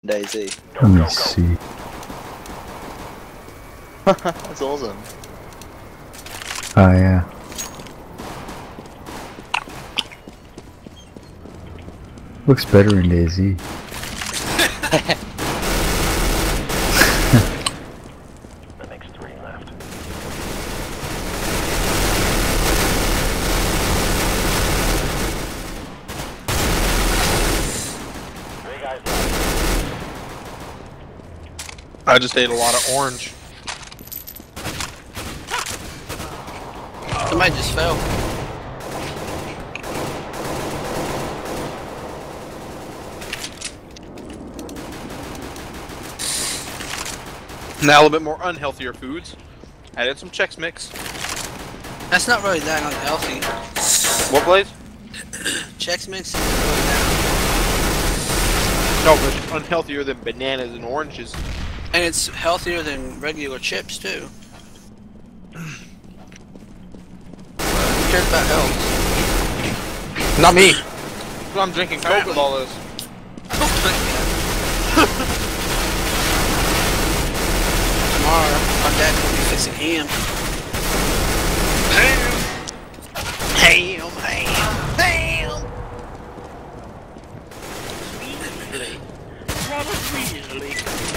Daisy. Let me see. That's awesome. Oh yeah. Looks better in Daisy. That makes 3 left. Three guys left. I just ate a lot of orange. Somebody just fell. Now a little bit more unhealthier foods. Added some Chex Mix. That's not really that unhealthy. What, Blaze? Chex Mix isn't really that. No, but it's unhealthier than bananas and oranges. And it's healthier than regular chips, too. Who cares about health? Not me. I'm drinking Coke with all this. Tomorrow, our dad will be fixing ham. Ham! Ham! Ham! Rather easily.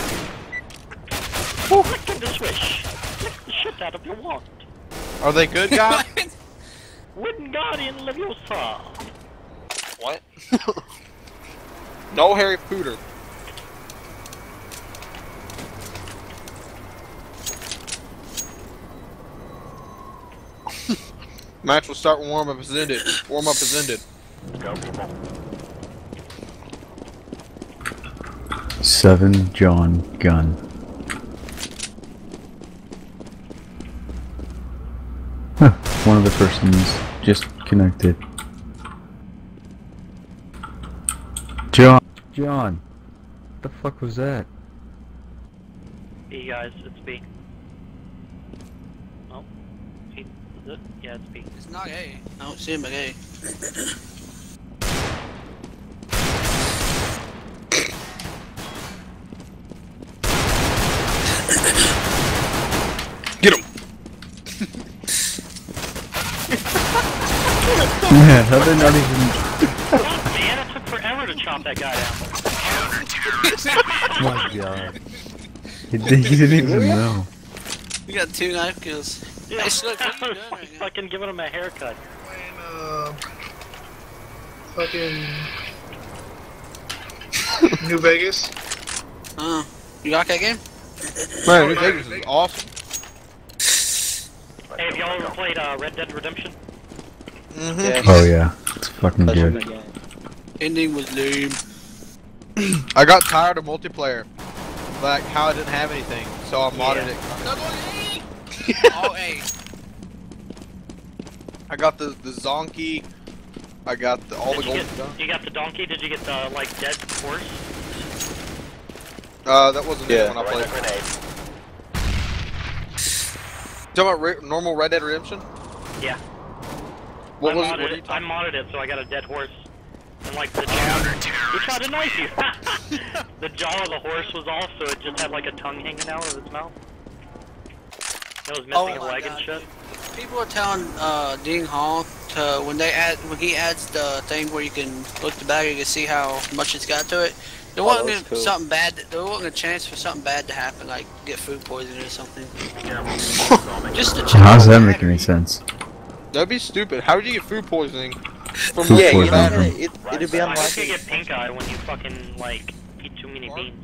Click the switch. Click the shit out of your wand. Are they good, guys? Wingardium Leviosa. What? No Harry Potter. Match will start when warm-up is ended. Warm-up is ended. Go, people. 7 John Gunn. Huh, one of the persons just connected. John! John! What the fuck was that? B guys, it's B. Oh, C, is it? Yeah, it's B. It's not A. I don't see him at A. Get him! Yeah, how they not even... God, man, it took forever to chomp that guy down. Oh my god. He didn't even know. We got 2 knife kills. Yeah, Hey, Slick, what are you I doing was right now? fucking giving him a haircut. Fucking New Vegas. You got that game? Man, New Vegas is awesome. Hey, have y'all ever played Red Dead Redemption? Mm-hmm. Yeah. Oh yeah, it's fucking Such a good. good game. Ending was lame. I got tired of multiplayer. Like, how I didn't have anything, so I modded it. All A. I got the Zonky. I got all the Did you gold get- stuff. You got the donkey? Did you get the, like, dead horse? That wasn't Yeah. it when I Throw played. a grenade. Talking about normal Red Dead Redemption? Yeah. What I was it? modded What did you it. I talk? modded it, so I got a dead horse. And like the jaw. He tried to knife you. The jaw of the horse was off, so it just had like a tongue hanging out of its mouth. It was missing a my leg God. and shit. People are telling Dean Hall to when he adds the thing where you can look the bag, you can see how much it's got to it. There wasn't that's cool. something bad. There wasn't a chance for something bad to happen, like get food poisoning or something. Just a chance. How does that make any sense? That'd be stupid. How would you get food poisoning from Food Yeah, you looking know, poisoning. at it'd be I think you unlikely. get pink eye when you fucking like eat too many beans.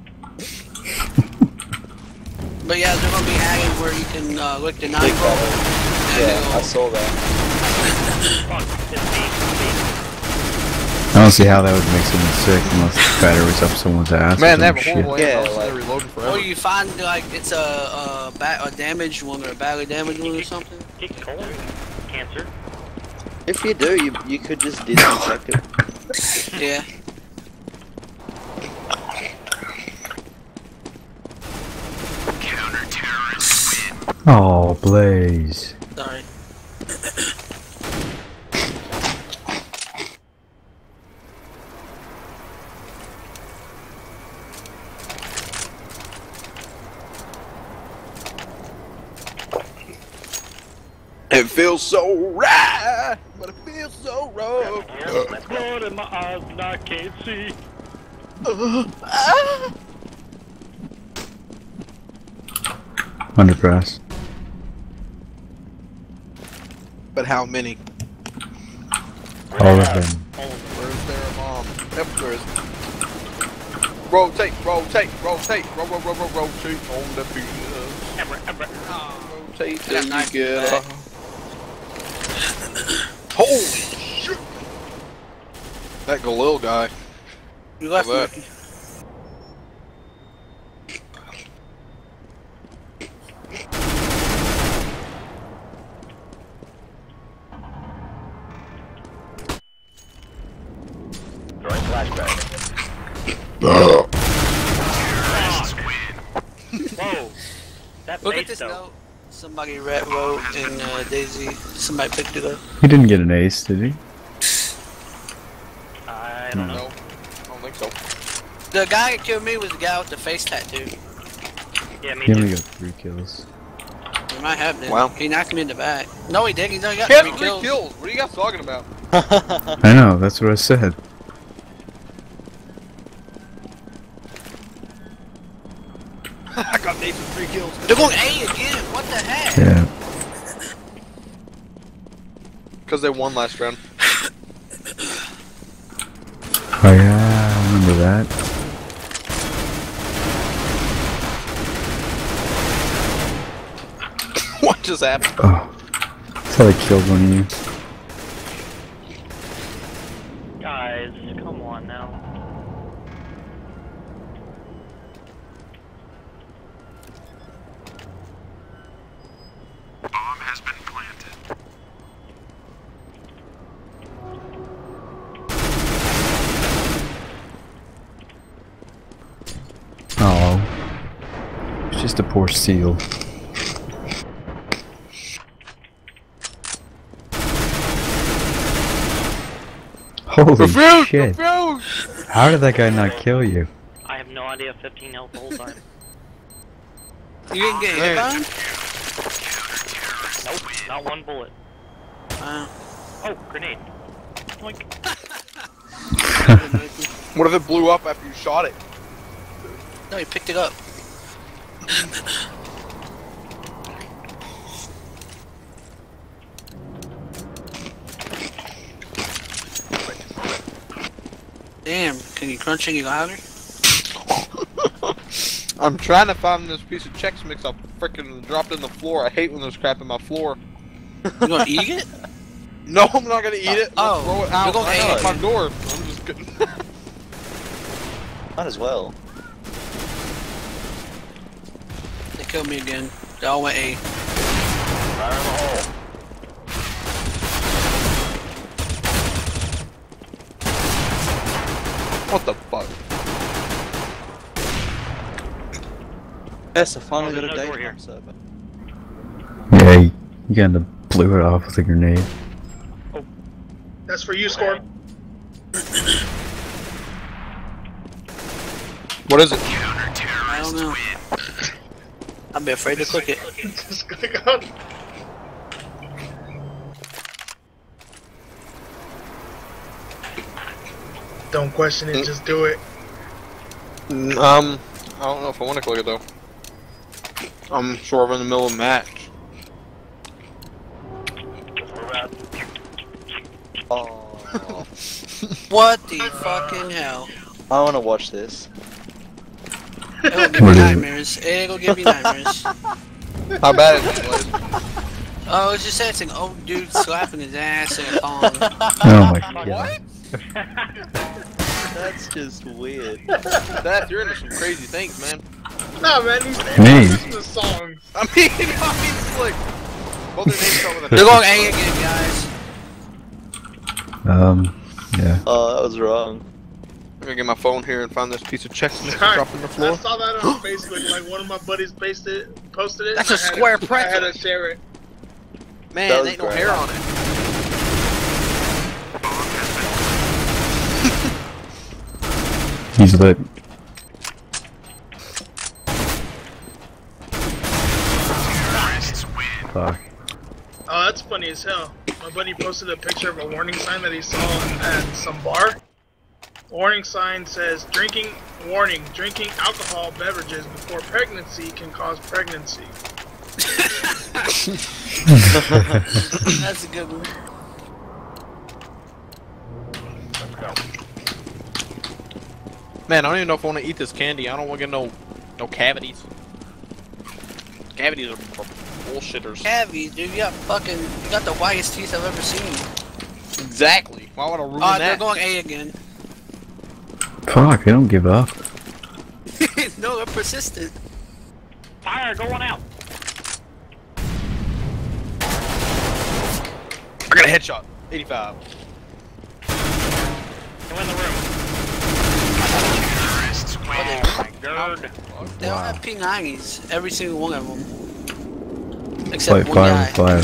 But yeah, they're gonna be adding where you can lick the knife Big over. bubble. and Yeah, I it'll- saw that. Fuck, it's I don't see how that would make someone sick unless the battery was up someone's ass. Man, they or have a some horrible shit. Yeah, ammo, so like- they're reloading Or forever. you find like it's a damaged one or a badly damaged one or something. beef. Get cold. Cancer. If you do, you could just disinfect it. Yeah. Oh, Blaze. Sorry. It feels so right, but it feels so wrong. Blood in my eyes and I can't see. Undergrass. But how many? All of them. Where's their mom? Yep, there is. Rotate, rotate, rotate, rotate on the field. Rotate till you get off. Holy shit! That Galil guy. You left That. me. Whoa. That Look at face this though. note. Somebody wrote in Daisy. Somebody picked it up. He didn't get an ace, did he? I don't know. No, I don't think so. The guy that killed me was the guy with the face tattoo. Yeah, me He only too. got 3 kills. He might have been. Wow. He knocked me in the back. No, he didn't. He's only got He had 3 3 kills. kills. What are you guys talking about? I know, that's what I said. I got Nathan 3 kills. They're going A again. What the heck? Yeah. Because they won last round. Oh yeah, I remember that. What just happened? Oh. I thought I killed one of you. Guys, come on now. Oh. It's just a poor seal. Holy Refuse! shit. Refuse! How did that guy not kill you? I have no idea. 15 health the whole time. You didn't get hit by him? Nope, not one bullet. Oh, grenade. Like, What if it blew up after you shot it? No, he picked it up. Damn, can you crunch any louder? I'm trying to find this piece of Chex Mix I freaking dropped in the floor. I hate when there's crap in my floor. You gonna eat it? No, I'm not gonna eat it. Oh, I'll throw it out you're gonna right eat out it. my door. I'm just kidding. Might as well. They killed me again. They all went A. What the fuck? Yes, I finally Oh, got a there's no door date here. on server. Yeah, you kinda blew it off with a grenade. That's for you, Scorp. What is it? I don't know. I'd be afraid to click it. Just click on. Don't question it, just do it. I don't know if I want to click it though. I'm sort of in the middle of a match. Oh, What the fucking hell? I want to watch this. It'll give me What is it? nightmares. It'll give me nightmares. How bad is it, Blaze? Oh, it's just saying it's an old dude slapping his ass in a thong. Oh my god. What? That's just weird. That you're into some crazy things, man. Nah, man, these Me? Christmas songs. I mean, it's like both their names start with a They're going A again, guys. Yeah. Oh, that was wrong. I'm gonna get my phone here and find this piece of Chex Mix Sorry, dropped on the I floor. saw that on Facebook. Like one of my buddies posted it. That's and a I had square to- pretzel. I had to share it. Man, That there was ain't no great. hair on it. He's lit. Fuck. Oh, that's funny as hell. My buddy posted a picture of a warning sign that he saw at some bar. Warning sign says, warning, drinking alcohol beverages before pregnancy can cause pregnancy. That's a good one. Man, I don't even know if I want to eat this candy. I don't want to get no cavities. Cavities are bullshitters. Cavities, dude, you got the whitest teeth I've ever seen. Exactly. Why would I ruin They're that? going A again. Fuck, they don't give up. No, they're persistent. Fire going out. I got a headshot. 85. Go in the room. Oh my god. They all have P90s, every single one of them. Except Play one guy. fire.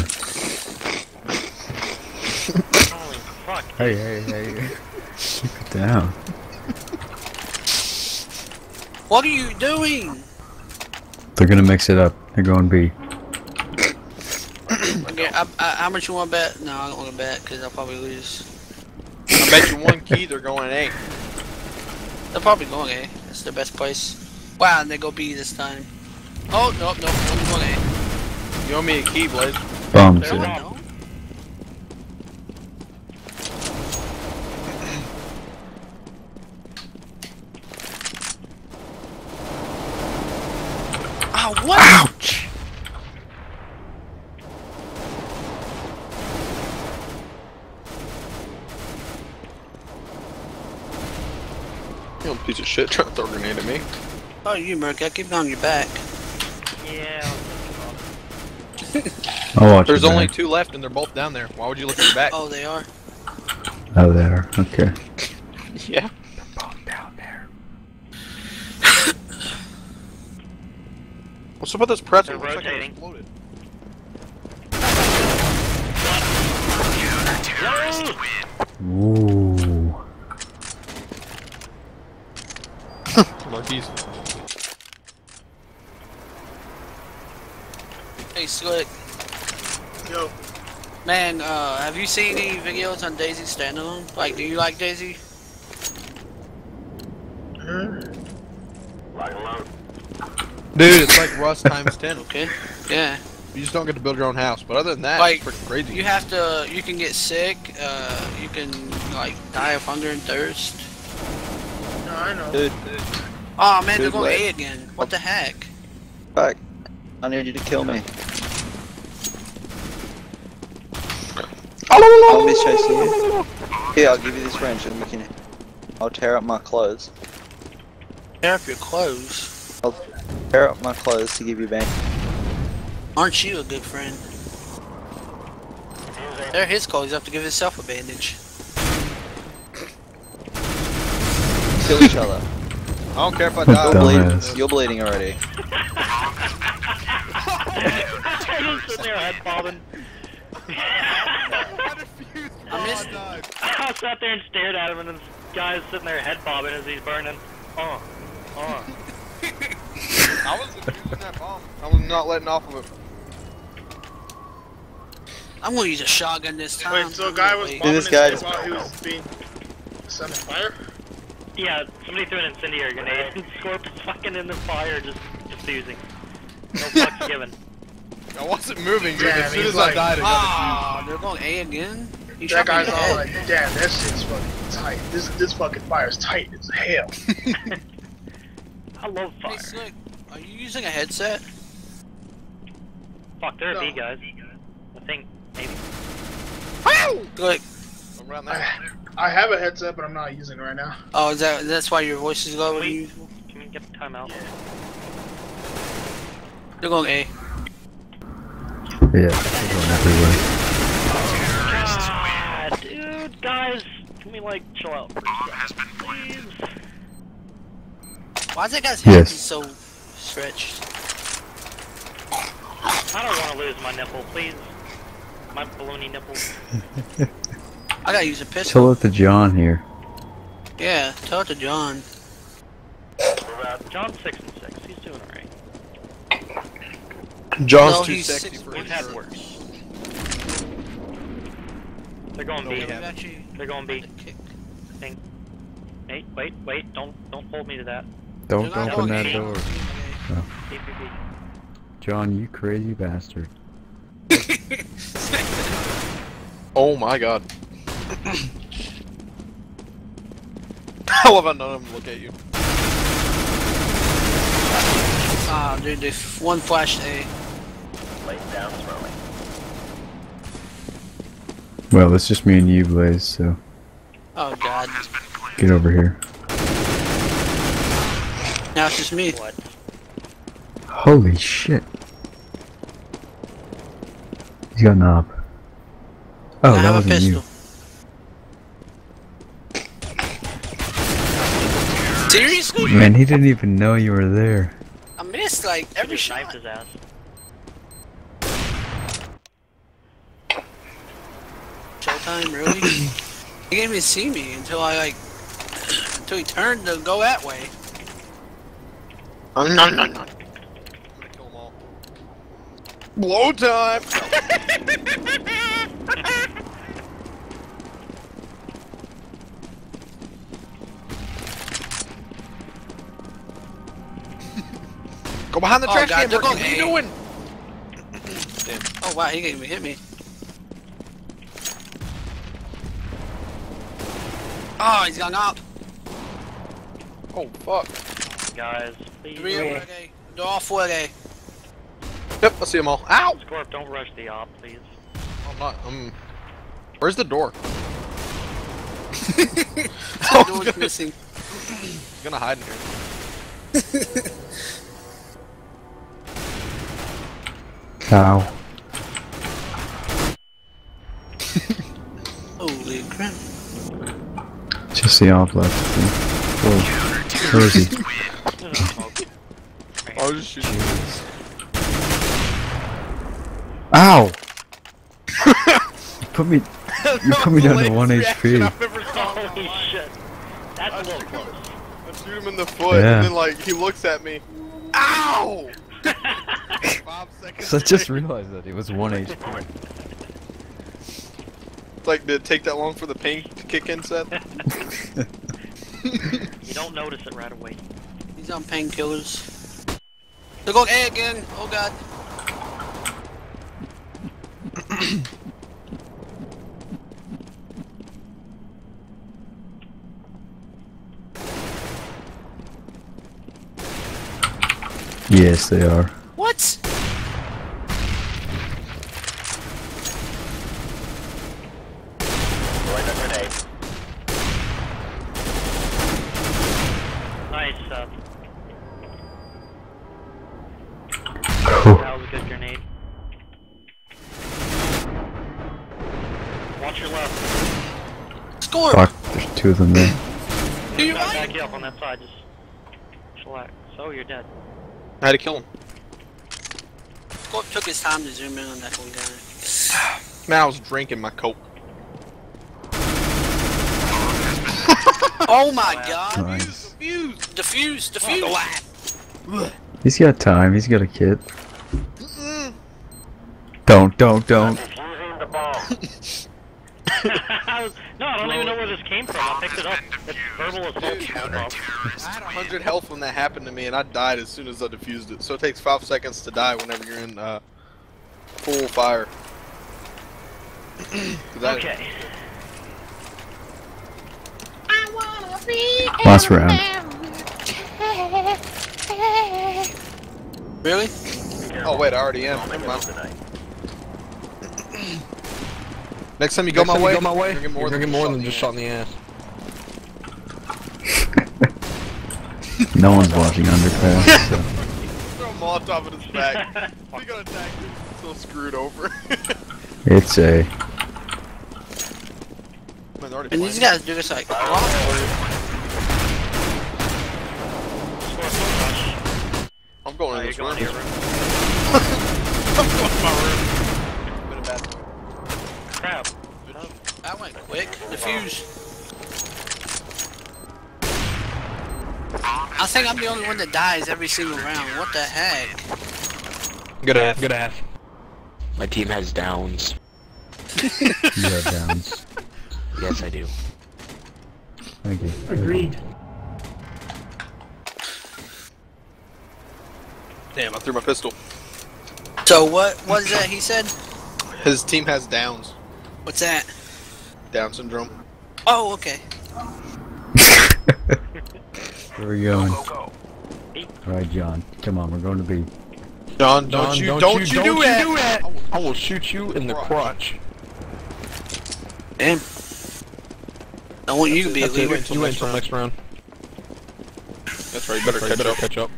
Holy fuck. Hey. Keep it down. What are you doing? They're gonna mix it up. They're going B. Okay, how much you want to bet? No, I don't want to bet because I'll probably lose. I bet you one key they're going A. They're probably going A. That's their best place. Wow, and they go B this time. Oh, nope, only going A. You owe me a key, Blaze. Bombs They're it. wrong. No? Oh, what? Ouch! You little piece of shit trying to throw a grenade at me. Oh, you, Merc. I keep it on your back. Yeah. I'll watch There's it only back. 2 left and they're both down there. Why would you look at your back? Oh, they are? Oh, there. Okay. Yeah. Both down there. What's up with this pretzel? They're Looks like it rotating. exploded. Ooh. Monkeys. Hey, Slick. Yo, Man, have you seen any videos on Daisy standalone? Like, do you like Daisy? Dude, it's like Rust times 10. Okay. Yeah. You just don't get to build your own house. But other than that, Like, it's freaking crazy. You have to, you can get sick, you can, like, die of hunger and thirst. no, I know. Dude, Oh man, they're Good going way. A again. What the heck? fuck. I need you to kill me. I'll miss chasing you. Here, I'll give you this wrench and we can... I'll tear up my clothes. Tear up your clothes. I'll tear up my clothes to give you back. Aren't you a good friend? They're his clothes, you have to give himself a bandage. Kill each other. I don't care if I die. You're Dumbass. bleeding. You're bleeding already. Just sitting there head bobbing. I missed I sat there and stared at him, and this guy's sitting there head bobbing as he's burning. Oh. I was using that bomb. I was not letting off of it. I'm gonna use a shotgun this time. Wait, so a guy was Wait. bombing this his guy face just- while he was being set on fire? Yeah, somebody threw an incendiary grenade, and Scorp is fucking in the fire, just diffusing. No fucks given. I wasn't moving, dude. Yeah, As soon he's as I like, died, it got Ah, they're going A again? You That shot me in guy's the all head. like, damn, that shit's fucking tight. This fucking fire's tight as hell. I love Hey, fire. Slick, are you using a headset? Fuck, they're No. B guys. I think, maybe. Slick. around there. I have a headset, but I'm not using it right now. Oh, that's why your voice is lower than Wait. usual? Can we get the timeout? They're going A. Yeah, they're going everywhere. God, dude, guys, can we like chill out for a second, please? Why is that guy's head Yes. so stretched? I don't want to lose my nipple, please. My baloney nipple. I gotta use a pistol. Tell it to John here. Yeah, tell it to John. John's 6 and 6. He's doing alright. John's No, too he's sexy 6'1". for We've his had shirt. worse. They're going B. we've actually They're going B. kick. Nate, wait, don't hold me to that. Don't They're not open going that A. door. B. John, you crazy bastard. Oh my god. I love how none of them look at you. Ah, dude, they one flashed A. Well, it's just me and you, Blaze, so Oh god. get over here. Now it's just me. What? Holy shit. He's got an op. Oh, I that have a wasn't pistol. you. Seriously? Man, he didn't even know you were there. I missed like every Just knifed shot. his ass. Showtime, really? He didn't even see me until until he turned to go that way. No. I'm gonna kill them all. Blow time! Go behind the Oh, trash God, can, they're Murky. going What are you A. doing? Oh wow, he didn't even hit me. Oh, he's gone up. Oh, fuck. Guys, please. 3 over A. They're all 4 A. Yep, I see them all. Ow! Scorp, don't rush the op, please. I'm not, where's the door? The door's missing. I'm gonna hide in here. Ow. Holy crap. Just the op left. Whoa. Where is he? There's no smoke. I was just shooting. Ow! You put me down to 1 HP. Holy shit. That's a little close. I shoot him in the foot, Yeah. and then like he looks at me. Ow! 5 seconds. So I just realized that it was 1 HP. Like, did it take that long for the pain to kick in, Seth? You don't notice it right away. He's on painkillers. They're going A again. Oh god. Yes, they are. What? Nice, Seth. Cool. That was a good grenade. Watch your left. Score! Fuck, there's 2 of them there. Do you Back right? you up on that side, just chillax. So you're dead. I had to kill him. Score took his time to zoom in on that one guy. Man, I was drinking my coke. Oh my god! Nice. Defuse! He's got time, he's got a kit. Don't. No, I don't even know where this came from. I picked it up. It's verbal assault. I had 100 health when that happened to me, and I died as soon as I defused it. So it takes 5 seconds to die whenever you're in full fire. Okay. Last round. Really? Oh wait, I already am. Never mind. Next time you go my way, you're gonna get more than just shot in the ass. No one's watching Underpass, so. Throw a Molotov in his back. We got attacked. So screwed over. It's A. Man, they're already And these playing. guys do this like a lot. I'm going in You're this going room. to your room. I'm going to my room. Been a bad time. Crap. That went quick. Defuse. I think I'm the only one that dies every single round. What the heck? Good ass. My team has downs. You have downs. Yes, I do. Thank you. Agreed. Damn, I threw my pistol. So what is that he said? His team has Downs. What's that? Down syndrome. Oh, okay. Where are we going? Alright, John. Come on, we're going to B. John, don't you do that! I will shoot you in the crotch. Damn. I want you to be a That's it. leader. You wait until next round. That's right, you better catch up.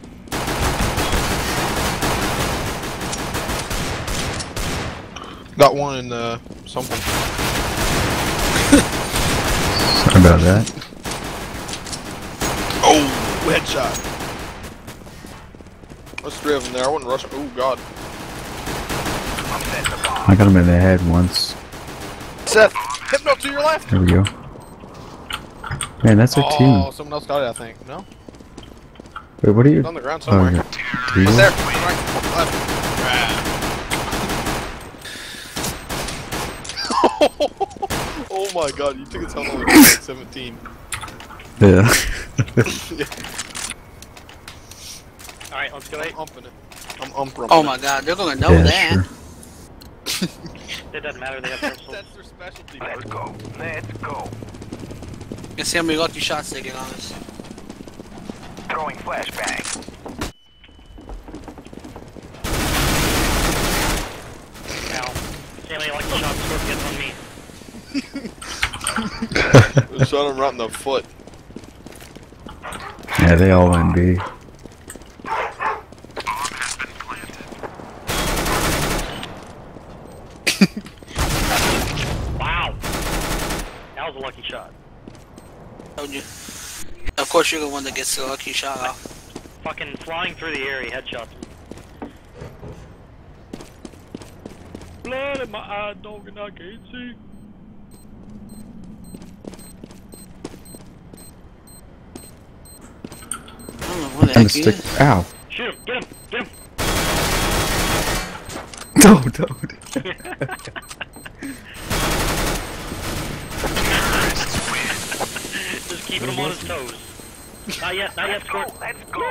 Got one in something. Sorry about that. Oh, headshot. There's 3 of them there. I wouldn't rush. Oh God. I got him in the head once. Seth, Hypno to your left. There we go. Man, that's our Oh, team. someone else got it, I think. No, Wait, what are you? it's on the ground somewhere. yeah. Right there. Right, left. Oh my God, you took a ton of like 17. Yeah. Alright, let's go 8. I'm umping it. I'm umping Oh my God, they're gonna know Yeah, that. sure. It doesn't matter, they have pistols. That's their specialty. Let's go. You see how many lucky shots they get on us. Throwing flashbang. Now, see how many lucky shots Scorp gets on me. Shot him right in the foot. Yeah, they all went B. Wow! That was a lucky shot. Told you. Of course you're the one that gets the lucky shot off. Fucking flying through the air, he headshots me. Blood in my eye, dog, and I can't see. I don't know what the And heck he stick. is. Ow. Shoot him! Get him! Get him! Don't. Just keeping him on his toes. Not yet, Scorp. Let's go.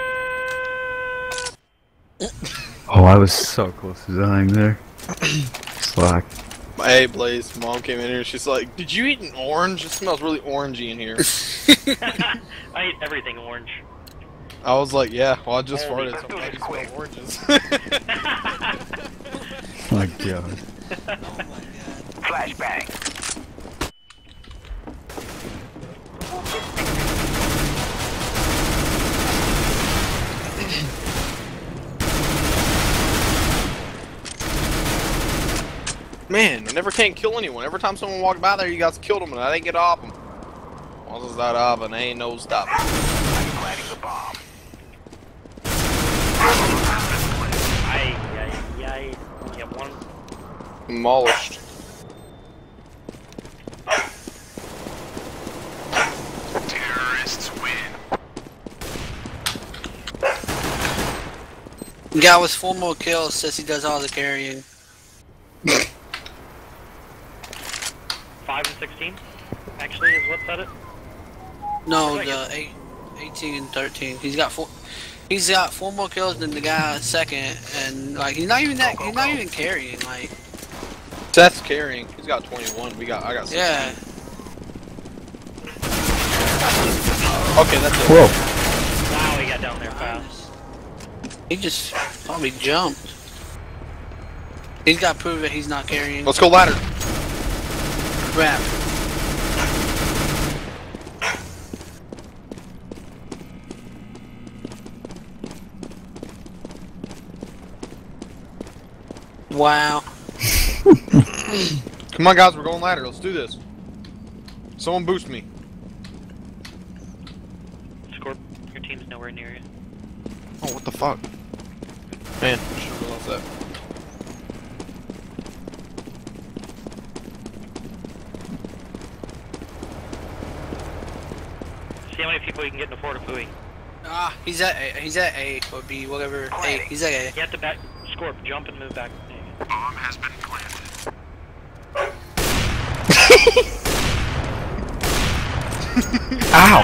Oh, I was so close to dying there. Slack. Hey Blaze, mom came in here and she's like, "Did you eat an orange? It smells really orangey in here." I eat everything orange. I was like, "Yeah, well I just Holy farted, so crap. I'm glad you smell oranges." Oh my God. Flashbang. Man, I never can't kill anyone. Every time someone walked by there, you guys killed them and I didn't get off them. Once it's that oven, ain't no stopping. I'm planting the bomb. I only have one. Demolished. Terrorists win. Guy with 4 more kills says he does all the carrying. 5 and 16, actually, is what said it. No, the 18 and 13. He's got 4 more kills than the guy second, and like he's not even carrying. Like Seth's carrying. He's got 21. I got 16. yeah. Okay, that's it. Whoa. Wow, he got down there fast. He just probably jumped. He's got to prove that he's not carrying. Let's go ladder. Crap. Wow. Come on, guys, we're going ladder. Let's do this. Someone boost me. Scorp, your team's nowhere near you. Oh, what the fuck? Man, I should have realized that. See how many people you can get in the Fort of Fui. Ah, he's at A or B, whatever. A. He's at A. You have to back, Scorp, jump and move back. Bomb has been planted. Ow!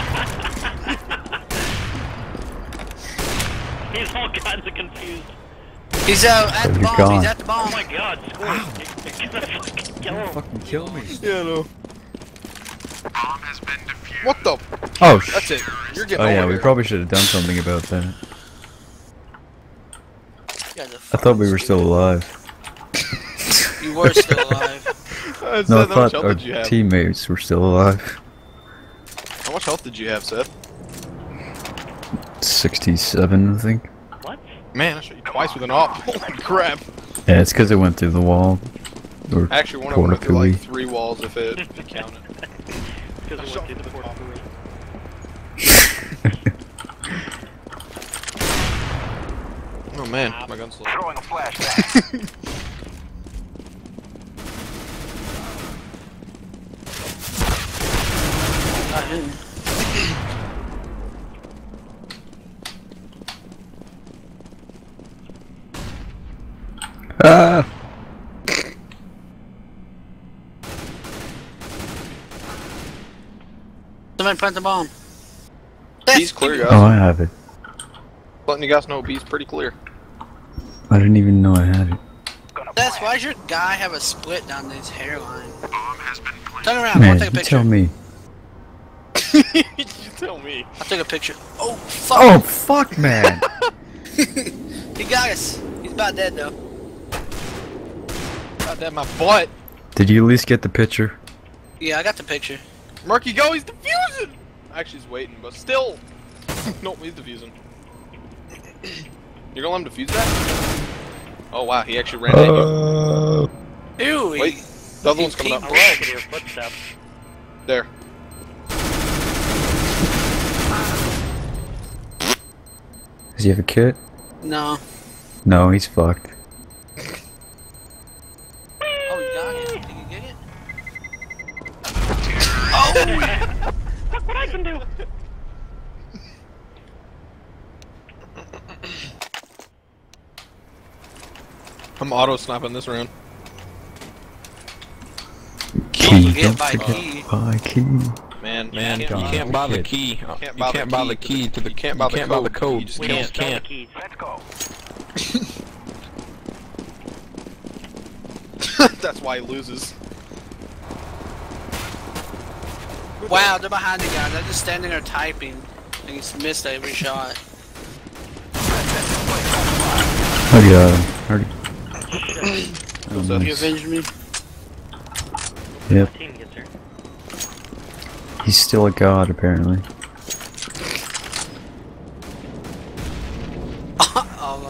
He's all kinds of confused. He's at the He's bomb. gone. He's at the Oh bomb. my god, Squirt. You're gonna fucking kill him. Fucking kill me. Yeah, no. Bomb has been defused. What the? Oh, That's it. You're getting Oh yeah, over we here. probably should have done something about that. You guys are I thought we were still alive. fucking- You were still alive. Seth, No, I how much thought health our did you have? teammates were still alive. How much health did you have, Seth? 67, I think. What? Man, I shot you twice with an op. Holy crap. Yeah, it's because it went through the wall. Or Actually, one of them went through like Portapooey. 3 walls if it counted. Because it went through the port. Oh man, my gun's slow. Throwing a flashbang. Not him. Ah! Somebody plant the bomb. B's clear, guys. Oh, I have it. Letting you guys know B's pretty clear. I didn't even know I had it. Gonna That's plant. why does your guy have a split down his hairline? Bomb has been planted. Turn around. Man, I'll take a you picture. tell me. You tell me. I'll take a picture. Oh fuck! Oh, fuck, man! He got us. He's about dead though. God damn my butt. Did you at least get the picture? Yeah, I got the picture. Murky, go, he's defusing! Actually, he's waiting, but still. Nope, he's defusing. You're gonna let him defuse that? Oh wow, he actually ran at you. Ew. Wait, the other one's coming I up. wish I could hear footsteps. There. Does he have a kit? No. No, he's fucked. Oh, you got it. Did you get it? Look what I can do! I'm auto sniping this round. Key, get don't by forget key. by key. Man, Man, you John, can't buy the kid. key. You Can't can't buy the key to the you can't buy the code. You code. just We can't. don't sell the keys. Let's go. That's why he loses. Wow, they're behind you guys. They're just standing there typing. And he's missed every shot. I got him. Already. Oh, What's up? You nice. avenged me? Yep, My team gets her. he's still a god, apparently. Oh,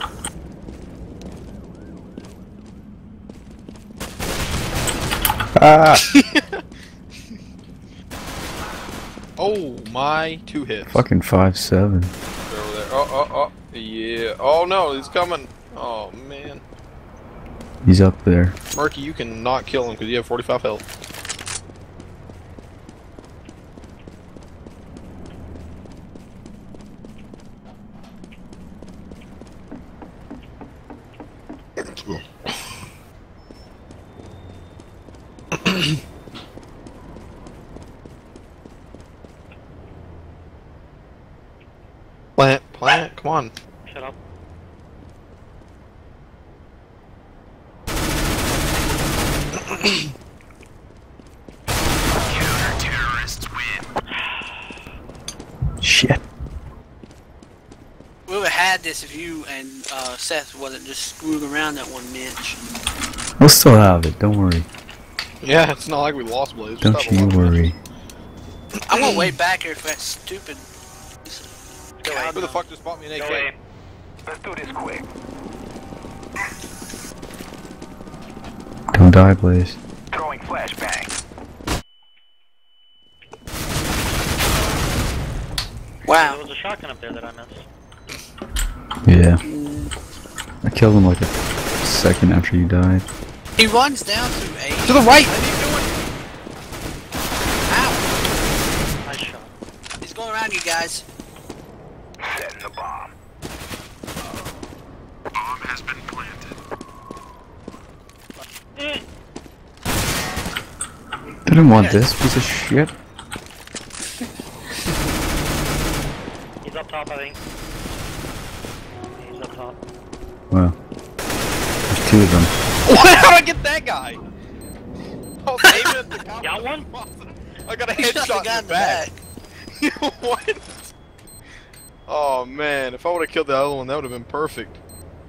Ah! Oh my, 2 hits. Fucking 5'7". They're over there. Oh, yeah. Oh no, he's coming. Oh man. He's up there. Murky, you can not kill him because you have 45 health. Plant, come on. Shut up. Counter-terrorists win. Shit. we would have had this if you and Seth wasn't just screwing around that one Mitch. We'll still have it, don't worry. Yeah, it's not like we lost Blaze. Don't you worry. I'm gonna wait back here for that stupid. Who the fuck just bought me an Go AK? away. Let's do this quick. Don't die, Blaze. Throwing flashbang. Wow. There was a shotgun up there that I missed. Yeah. I killed him like a second after you died. He runs down through A. To the right! Ow! Nice shot. He's going around you guys. Setting the bomb. Bomb has been planted. Didn't want this piece of shit. He's up top. Wow. There's two of them. How'd I get that guy? I was aiming at the cop. Got one? I got a He shot headshot guy in the back. What? Oh man, if I would have killed the other one, that would have been perfect.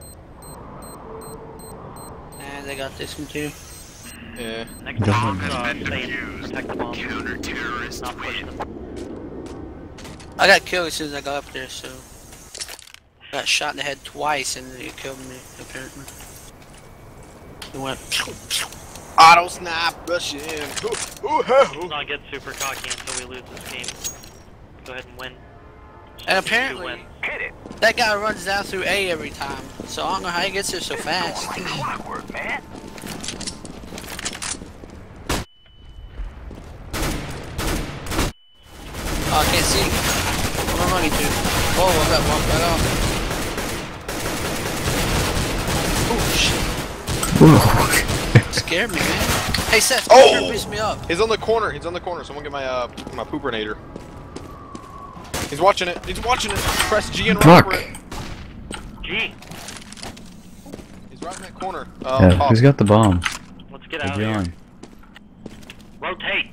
Nah, they got this one too. Yeah. Next bomb has been defused. Protect the bomb. Counter-terrorist Not pushing them. I got killed as soon as I got up there, so I got shot in the head twice and it killed me apparently. It went. Auto snap, rush in. Let's not get super cocky until we lose this game. Go ahead and win. And apparently, Hit it. that guy runs down through A every time, so I don't know how he gets there so fast. Like clockwork, man. Oh, I can't see. What am I running to? Whoa, I got one right off. Oh shit. Whoa. Scared me, man. Hey Seth, Oh! come piss me up. He's on the corner. He's on the corner. Someone get my my poopernator. He's watching it. He's watching it. Press G and run Fuck. for it. G, He's right in that corner. Yeah, Pop. who's got the bomb? let's get Hey, out of here. John. Rotate.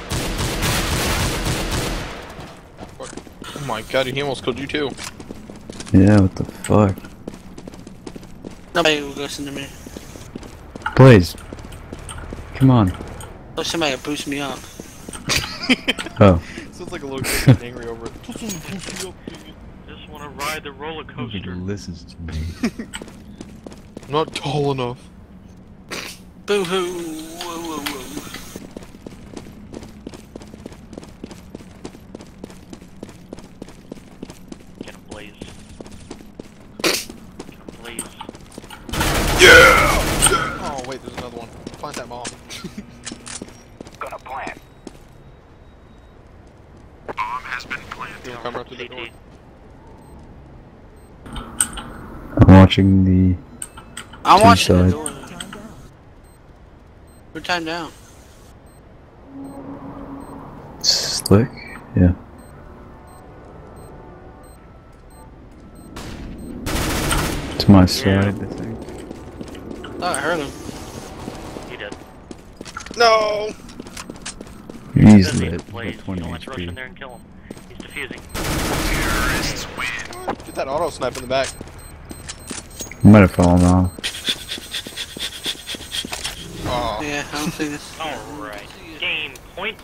Oh my god, he almost killed you too. Yeah, what the fuck? Nobody will listen to me. Blaze. Come on. Oh, somebody will boost me up. Oh. Sounds like a little kid getting angry over it. Just want to ride the roller Nobody coaster. listens to me. I'm not tall enough. Boo hoo. Whoa, whoa, whoa. Get him, Blaze. Get him, Blaze. Oh wait, there's another one. Plant that bomb. Gonna plant. Bomb has been planted. He'll come right through the door. CT. I'm watching the... I'm Two watching the side. door. We're timed down. Slick? Yeah. To my side, I think. Oh, I heard him. You did. No! He's Doesn't need lit. to He's Blaze. got 20 Don't let's rush in HP. there and kill him. He's defusing. Terrorists win. Get that auto snipe in the back. He might have fallen off. Oh. Yeah, I don't see this. Alright. Game points.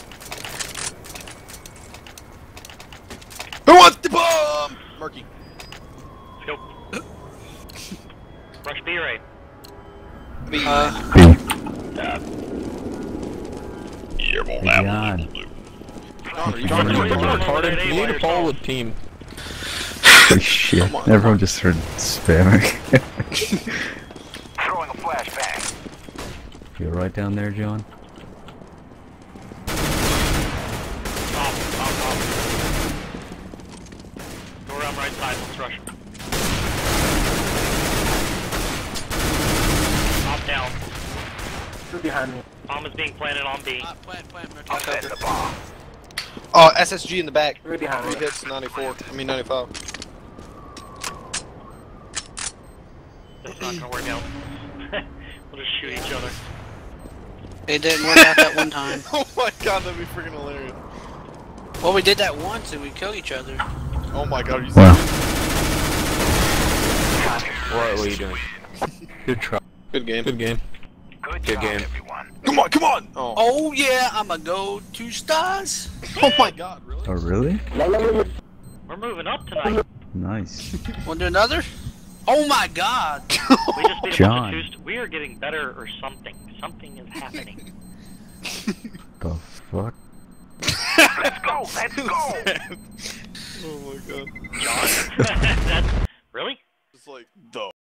Who wants the bomb? Murky. Let's go. Rush B right. B. B. Yeah, John. John, You're you're retarded. You need to follow the team. Holy shit. Come on. Everyone just started spamming. Throwing a flashbang. You're right down there, John? Off. Go around right side, let's rush. Top down. Behind me. Bomb is being planted on B. Plant, I'm setting the bomb. Oh, SSG in the back. Right behind me. He hits 94. I mean 95. That's not gonna work out. We'll just shoot each other. It didn't work out that one time. Oh my god, that'd be freaking hilarious. Well, we did that once and we killed each other. Oh my god, are you Wow. What are you doing? Good try. Good game. Good game. Good Good job, game. everyone. Come on, come on! Oh. Oh yeah, I'ma go 2 stars. Oh my god, really? Oh, really? We're moving up tonight. Nice. Wanna do another? Oh my god. We just beat a John. bunch of two. We are getting better or something. Something is happening. The fuck? Let's go, let's go. Oh my god. John? That's, really? It's like, duh.